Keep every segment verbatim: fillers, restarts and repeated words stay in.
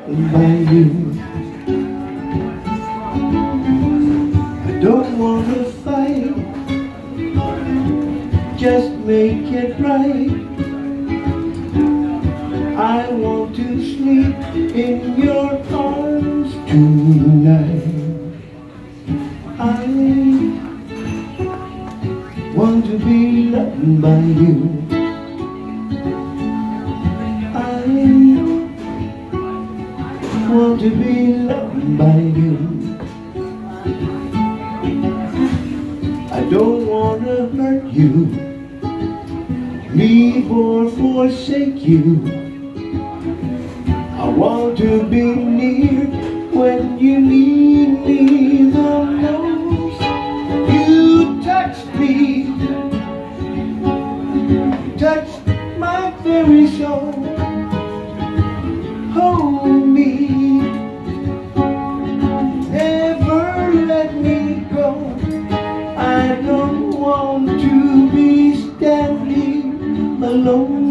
by you. I don't want to fight, just make it right. I want to sleep in your arms tonight. I want to be loved by you. I want to be loved by you. I don't want to hurt you, leave or forsake you. I want to be near when you need me the most. You touched me, touched my very soul. Hold me, never let me go. I don't want to be standing alone.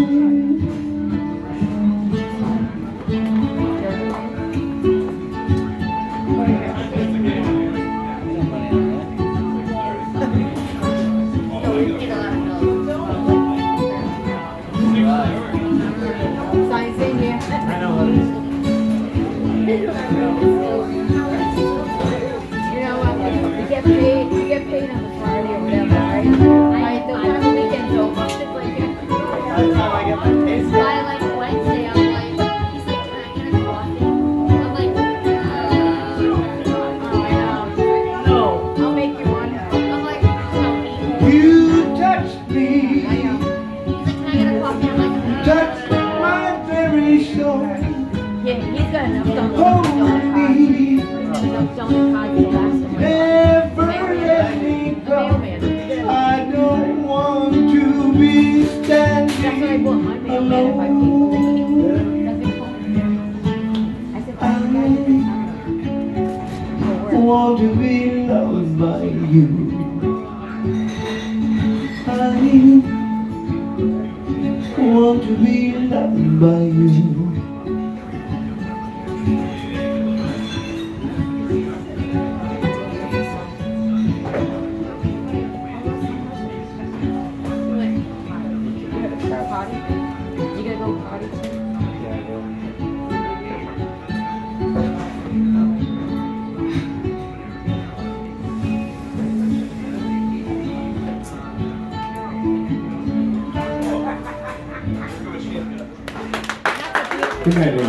I want to be loved by you. I want to be loved by you. Good night, everyone.